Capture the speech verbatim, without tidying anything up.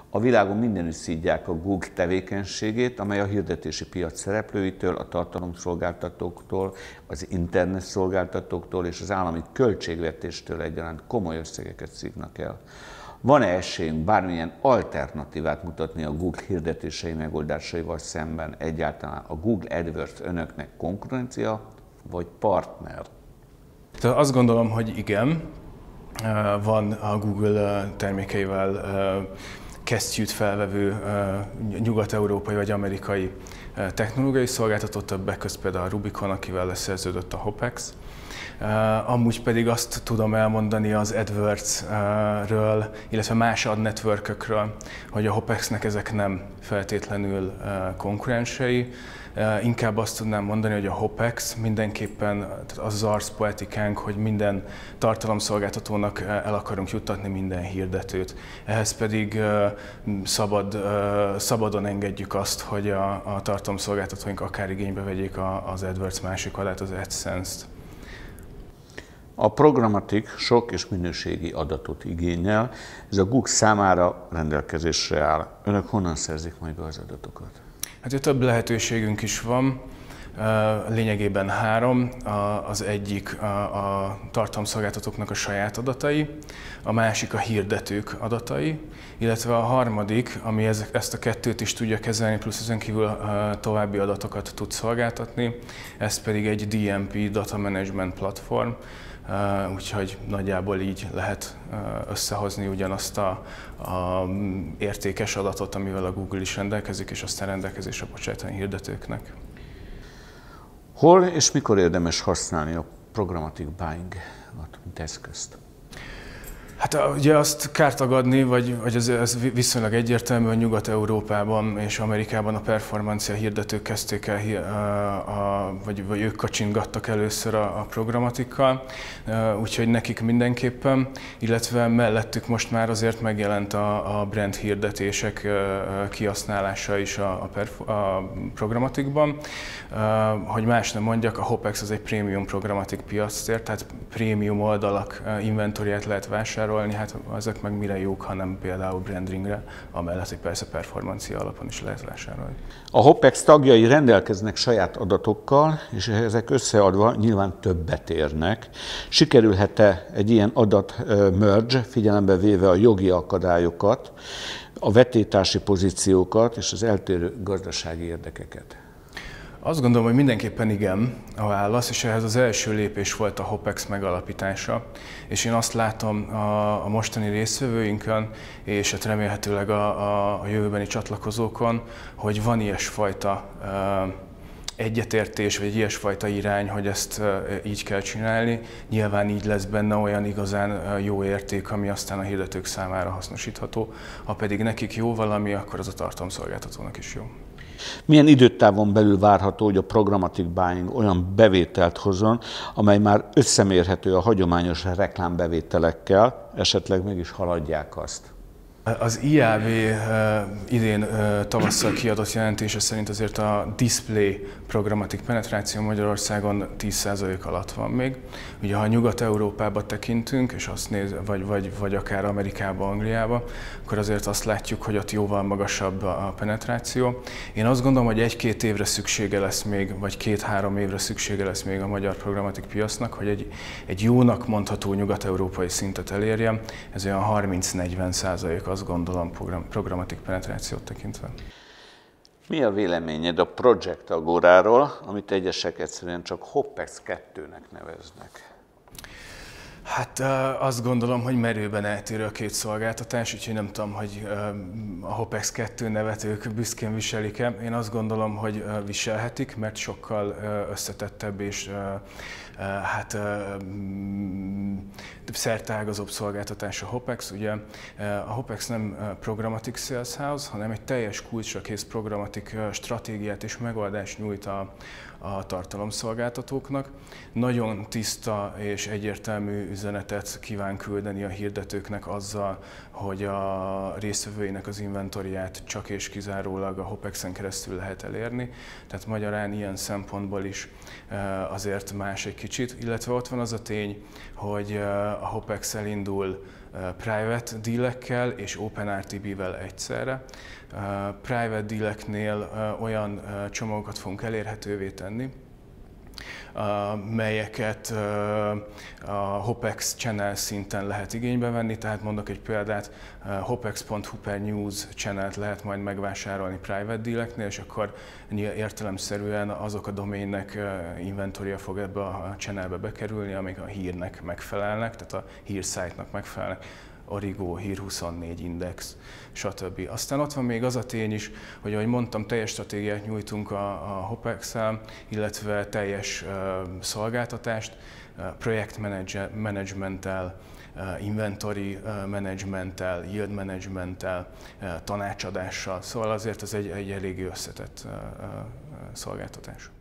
A világon mindenütt szidják a Google tevékenységét, amely a hirdetési piac szereplőitől, a tartalomszolgáltatóktól, az internet szolgáltatóktól és az állami költségvetéstől egyaránt komoly összegeket szívnak el. Van-e esélyünk bármilyen alternatívát mutatni a Google hirdetései megoldásaival szemben? Egyáltalán a Google AdWords önöknek konkurencia vagy partner? De azt gondolom, hogy igen. Van a Google termékeivel kesztyűt felvevő nyugat-európai vagy amerikai technológiai szolgáltató, többek között például a Rubicon, akivel leszerződött a Hopex. Amúgy pedig azt tudom elmondani az AdWords-ről, illetve más ad network-ökről, hogy a Hopexnek ezek nem feltétlenül konkurensei. Inkább azt tudnám mondani, hogy a Hopex mindenképpen az arcpoetikánk, hogy minden tartalomszolgáltatónak el akarunk juttatni minden hirdetőt. Ehhez pedig szabad, szabadon engedjük azt, hogy a, a tartalomszolgáltatóink akár igénybe vegyék az AdWords másik oldalát, az AdSense-t. A programatik sok és minőségi adatot igényel, ez a Google számára rendelkezésre áll. Önök honnan szerzik majd be az adatokat? Hát több lehetőségünk is van, lényegében három. Az egyik a tartalomszolgáltatóknak a saját adatai, a másik a hirdetők adatai, illetve a harmadik, ami ezt a kettőt is tudja kezelni, plusz ezen kívül további adatokat tud szolgáltatni, ez pedig egy D M P Data Management Platform, úgyhogy nagyjából így lehet összehozni ugyanazt a, a értékes adatot, amivel a Google is rendelkezik, és aztán rendelkezésre bocsátani hirdetőknek. Hol és mikor érdemes használni a programmatic buying-ot, mint eszközt? Hát ugye azt kár tagadni, vagy, vagy ez, ez viszonylag egyértelmű, hogy Nyugat-Európában és Amerikában a performancia hirdetők kezdték el, a, a, vagy, vagy ők kacsingattak először a, a programatikkal, úgyhogy nekik mindenképpen, illetve mellettük most már azért megjelent a, a brand hirdetések kihasználása is a, a, perf, a programatikban. Hogy más nem mondjak, a Hopex az egy prémium programatik piac tér, tehát prémium oldalak inventoriát lehet vásárolni, hát ezek meg mire jók, hanem például brandingre, amellett, hogy persze performancia alapon is lehet vásárolni. A Hopex tagjai rendelkeznek saját adatokkal, és ezek összeadva nyilván többet érnek. Sikerülhet-e egy ilyen adat merge, figyelembe véve a jogi akadályokat, a vetétási pozíciókat és az eltérő gazdasági érdekeket? Azt gondolom, hogy mindenképpen igen a válasz, és ehhez az első lépés volt a Hopex megalapítása. És én azt látom a, a mostani résztvevőinkön, és hát remélhetőleg a, a, a jövőbeni csatlakozókon, hogy van ilyesfajta uh, egyetértés, vagy ilyesfajta irány, hogy ezt uh, így kell csinálni. Nyilván így lesz benne olyan igazán uh, jó érték, ami aztán a hirdetők számára hasznosítható. Ha pedig nekik jó valami, akkor az a tartalomszolgáltatónak is jó. Milyen időtávon belül várható, hogy a programmatic buying olyan bevételt hozzon, amely már összemérhető a hagyományos reklámbevételekkel, esetleg meg is haladják azt? Az I A B idén tavasszal kiadott jelentése szerint azért a display programmatic penetráció Magyarországon tíz százalék alatt van még. Ugye ha Nyugat-Európába tekintünk, és azt néz, vagy, vagy, vagy akár Amerikába, Angliába, akkor azért azt látjuk, hogy ott jóval magasabb a penetráció. Én azt gondolom, hogy egy-két évre szüksége lesz még, vagy két-három évre szüksége lesz még a magyar programmatic piacnak, hogy egy, egy jónak mondható nyugat-európai szintet elérjen. Ez olyan harminc-negyven százalék, azt gondolom, program, programmatic penetrációt tekintve. Mi a véleményed a Project Agoráról, amit egyesek egyszerűen csak Hopex kettőnek neveznek? Hát azt gondolom, hogy merőben eltérő a két szolgáltatás, úgyhogy nem tudom, hogy a Hopex kettő nevet ők büszkén viselik-e. Én azt gondolom, hogy viselhetik, mert sokkal összetettebb és hát szerteágazóbb szolgáltatás a Hopex. Ugye a Hopex nem programmatic sales house, hanem egy teljes kulcsra kész programmatic stratégiát és megoldást nyújt a, a tartalomszolgáltatóknak. Nagyon tiszta és egyértelmű üzenetet kíván küldeni a hirdetőknek azzal, hogy a résztvevőinek az inventoriát csak és kizárólag a Hopexen keresztül lehet elérni. Tehát magyarán ilyen szempontból is azért más egy kicsit, illetve ott van az a tény, hogy a Hopex elindul private dealekkel és OpenRTB-vel egyszerre. Private dealeknél olyan csomagokat fogunk elérhetővé tenni, melyeket a Hopex channel szinten lehet igénybe venni, tehát mondok egy példát, hopex pont hu per news channelt lehet majd megvásárolni private dealeknél, és akkor értelemszerűen azok a doménnek inventoria fog ebbe a channelbe bekerülni, amik a hírnek megfelelnek, tehát a hírszájtnak megfelelnek. Origo, Hír huszonnégy, Index, stb. Aztán ott van még az a tény is, hogy ahogy mondtam, teljes stratégiát nyújtunk a, a Hopex-el, illetve teljes uh, szolgáltatást, uh, projektmenedzsmenttel, uh, inventory uh, managementtel, yield managementtel, uh, tanácsadással, szóval azért ez egy, egy eléggé összetett uh, uh, szolgáltatás.